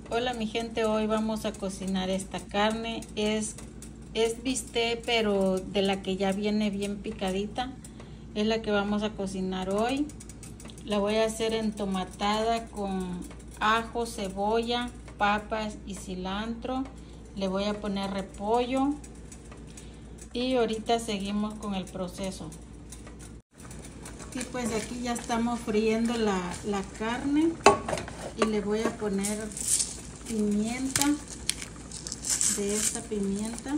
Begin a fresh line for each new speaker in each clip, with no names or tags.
Hola mi gente, hoy vamos a cocinar esta carne. Es bistec, pero de la que ya viene bien picadita. Es la que vamos a cocinar hoy. La voy a hacer entomatada con ajo, cebolla, papas y cilantro. Le voy a poner repollo y ahorita seguimos con el proceso. Y pues aquí ya estamos friendo la carne y le voy a poner pimienta, de esta pimienta.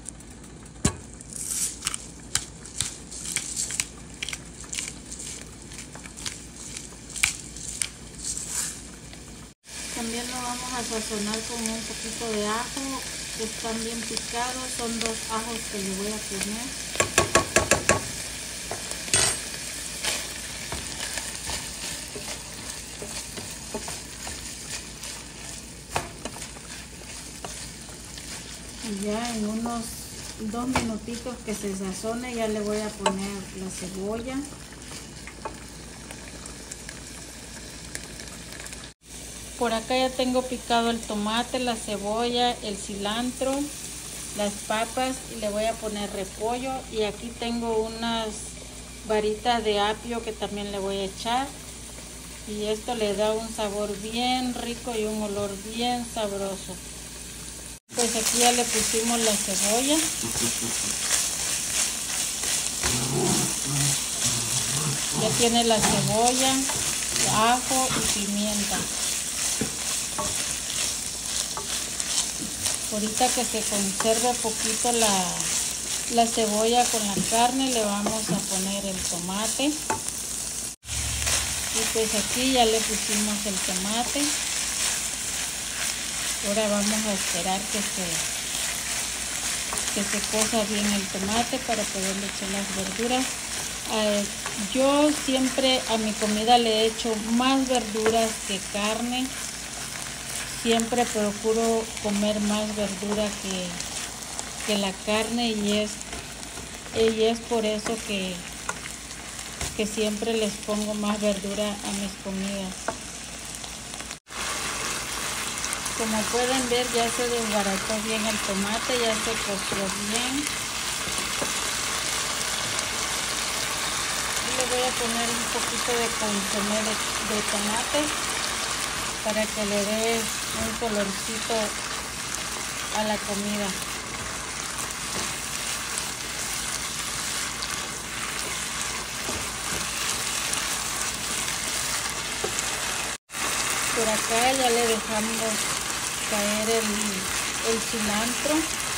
También lo vamos a sazonar con un poquito de ajo, que están bien picados. Son 2 ajos que le voy a poner. Y ya en unos 2 minutitos que se sazone, ya le voy a poner la cebolla. Por acá ya tengo picado el tomate, la cebolla, el cilantro, las papas y le voy a poner repollo. Y aquí tengo unas varitas de apio que también le voy a echar. Y esto le da un sabor bien rico y un olor bien sabroso. Pues aquí ya le pusimos la cebolla. Ya tiene la cebolla, ajo y pimienta. Ahorita que se conserve poquito la cebolla con la carne, le vamos a poner el tomate. Y pues aquí ya le pusimos el tomate. Ahora vamos a esperar que se cosa bien el tomate para poderle echar las verduras. Yo siempre a mi comida le echo más verduras que carne. Siempre procuro comer más verdura que la carne y es por eso que siempre les pongo más verdura a mis comidas. Como pueden ver, ya se desbarató bien el tomate, ya se coció bien. Y le voy a poner un poquito de consomé de tomate para que le dé un colorcito a la comida. Por acá ya le dejamos caer el cilantro.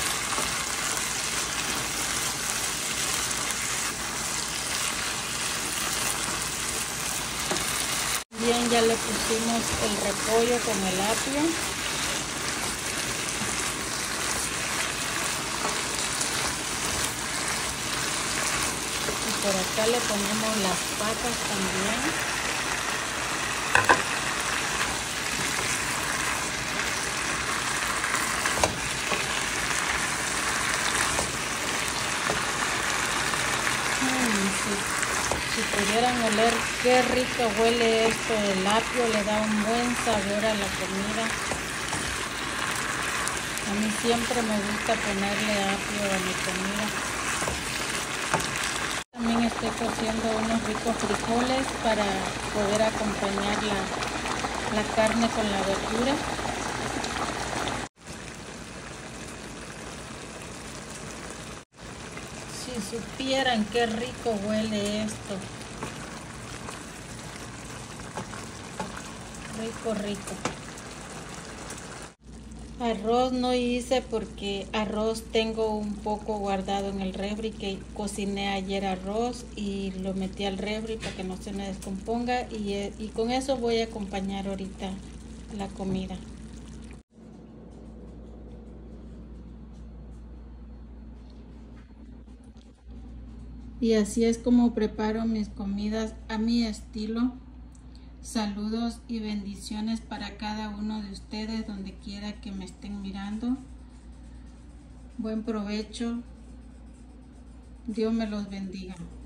Bien, ya le pusimos el repollo con el apio. Y por acá le ponemos las papas también. Si pudieran oler qué rico huele esto, el apio le da un buen sabor a la comida. A mí siempre me gusta ponerle apio a mi comida. También estoy cociendo unos ricos frijoles para poder acompañar la carne con la verdura. Si supieran qué rico huele esto. Rico. Arroz no hice porque arroz tengo un poco guardado en el refri, que cociné ayer arroz y lo metí al refri para que no se me descomponga y con eso voy a acompañar ahorita la comida. Y así es como preparo mis comidas a mi estilo. Saludos y bendiciones para cada uno de ustedes donde quiera que me estén mirando. Buen provecho. Dios me los bendiga.